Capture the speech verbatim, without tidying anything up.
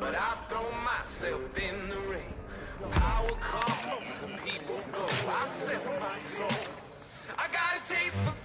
but I throw myself in the ring. Power comes and people go. I sell my soul. I got a taste for